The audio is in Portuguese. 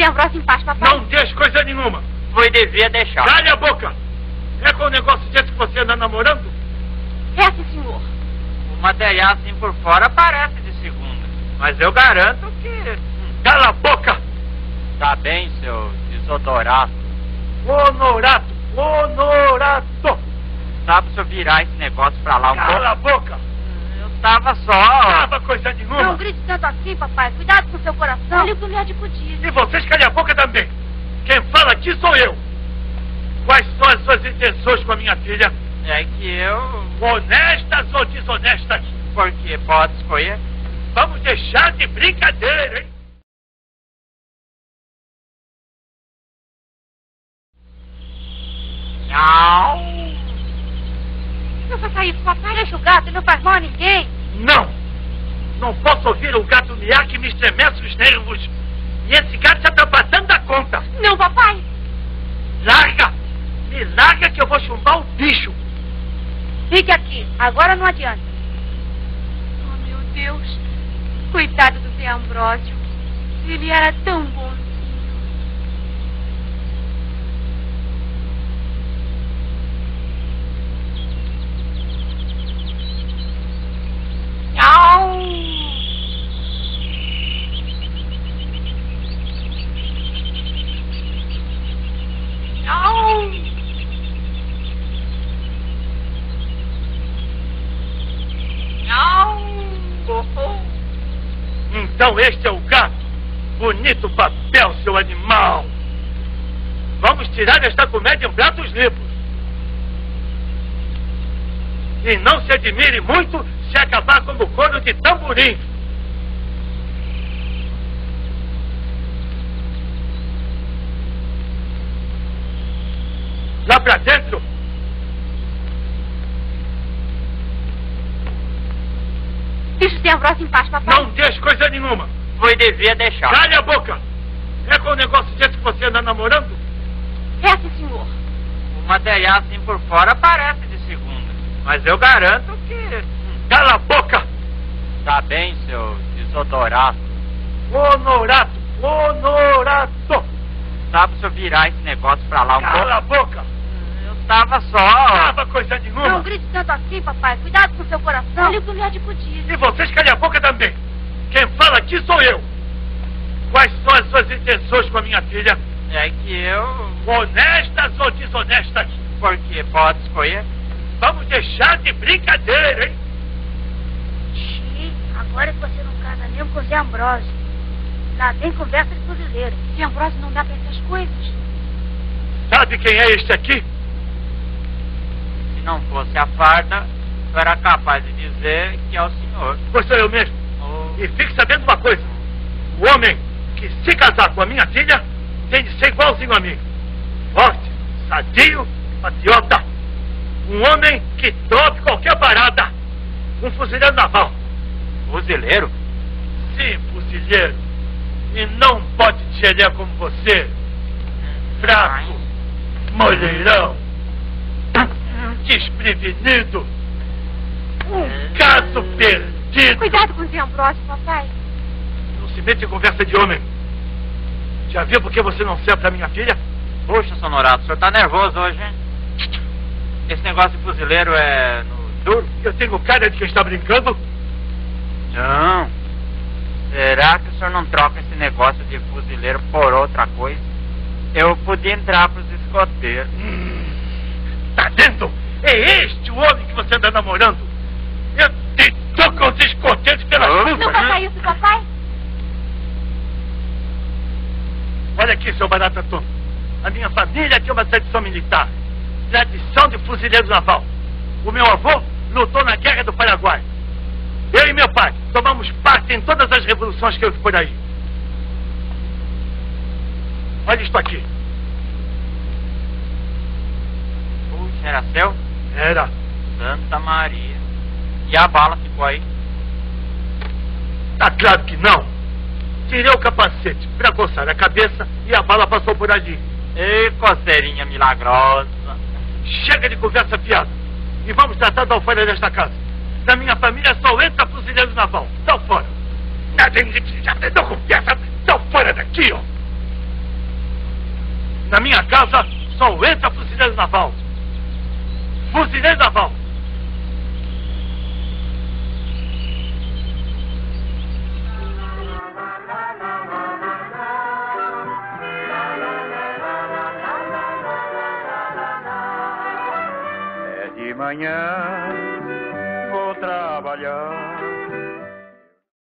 Ambrosio em paz, papai. Não deixe coisa nenhuma. Foi devia deixar. Cale a boca. É com o negócio desse que você anda namorando? É, sim, senhor. O material assim por fora parece de segunda. Mas eu garanto que... Cala a boca. Tá bem, seu desodorato. Honorato. Honorato. Sabe se eu virar esse negócio pra lá um pouco? Cala a boca. Eu tava só... Tava coisa nenhuma. Não grite tanto assim, papai. Cuidado com seu coração. Olha o que o médico diz. E vocês calem a boca também. Quem fala aqui sou eu. Quais são as suas intenções com a minha filha? É que eu... Honestas ou desonestas? Porque pode escolher. Vamos deixar de brincadeira, hein? Não. Não faça isso, papai. Deixa o gato, ele não faz mal a ninguém. Não! Não posso ouvir o gato miar que me estremece os nervos. E esse gato já está passando da conta. Não, papai. Larga! Me larga que eu vou chumbar o bicho. Fique aqui. Agora não adianta. Oh, meu Deus. Coitado do Zé Ambrósio. Ele era tão bonzinho. Não. Não. Não. Então este é o gato. Bonito papel, seu animal. Vamos tirar esta comédia em pratos limpos. E não se admire muito se acabar como corno de tamborim. Lá pra dentro. Deixa o Zé Ambrósio em paz, papai. Não deixe coisa nenhuma. Foi devia deixar. Cale a boca. É com o negócio desse que você anda namorando? É, sim, senhor. O material assim por fora parece de segunda. Mas eu garanto que... Cala a boca. Tá bem, seu desodorato. Honorato. Honorato. Sabe se eu virar esse negócio pra lá um pouco? Cala a boca. Eu tava só... Tava coisa nenhuma. Não grite tanto assim, papai. Cuidado com seu coração. Olha o que o médico diz. E vocês calem a boca também. Quem fala aqui sou eu. Quais são as suas intenções com a minha filha? É que eu... Honestas ou desonestas? Porque pode escolher. Vamos deixar de brincadeira, hein? Xiii, agora que você não casa mesmo com o Zé Ambrósio. Lá tem conversa de fuzileiro. Zé Ambrósio não dá pra essas coisas. Sabe quem é este aqui? Se não fosse a farda, eu era capaz de dizer que é o senhor. Pois sou eu mesmo. Oh. E fique sabendo uma coisa. O homem que se casar com a minha filha tem de ser igualzinho a mim. Forte, sadio, patriota. Um homem que tope qualquer parada. Um fuzileiro naval. Fuzileiro? Sim, fuzileiro. E não pode enxergar como você. Fraco, molheirão, desprevenido. Um caso perdido. Cuidado com o Zé Ambrósio, papai. Não se mete em conversa de homem. Já viu por que você não serve pra minha filha? Puxa, Sonorato, o senhor tá nervoso hoje, hein? Esse negócio de fuzileiro é no duro? Eu tenho cara de quem está brincando? Não. Será que o senhor não troca esse negócio de fuzileiro por outra coisa? Eu podia entrar pros escoteiros. Tá vendo? É este o homem que você anda namorando. Eu te dou com os escoteiros pela culpa. Não faça isso, papai. Olha aqui, seu barata tonto. A minha família tinha uma tradição militar. Tradição de fuzileiro naval. O meu avô lutou na Guerra do Paraguai. Eu e meu pai tomamos parte em todas as revoluções que houve por aí. Olha isto aqui. Puxa, era seu? Era. Santa Maria. E a bala ficou aí? Tá claro que não. Tirei o capacete pra coçar a cabeça e a bala passou por ali. Ei, coceirinha milagrosa. Chega de conversa fiada. E vamos tratar da alfândega desta casa. Na minha família só entra fuzileiro naval. Dá fora. Nada de já aprendeu conversa. Dá fora daqui, ó. Na minha casa só entra fuzileiro naval. Fuzileiro naval. É de manhã, vou trabalhar.